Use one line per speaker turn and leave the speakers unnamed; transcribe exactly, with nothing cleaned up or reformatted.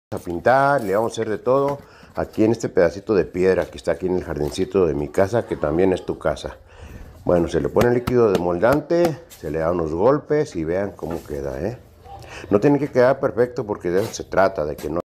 a pintar, le vamos a hacer de todo aquí en este pedacito de piedra que está aquí en el jardincito de mi casa, que también es tu casa. Bueno, se le pone líquido demoldante, se le da unos golpes y vean cómo queda, ¿eh? No tiene que quedar perfecto porque de eso se trata, de que no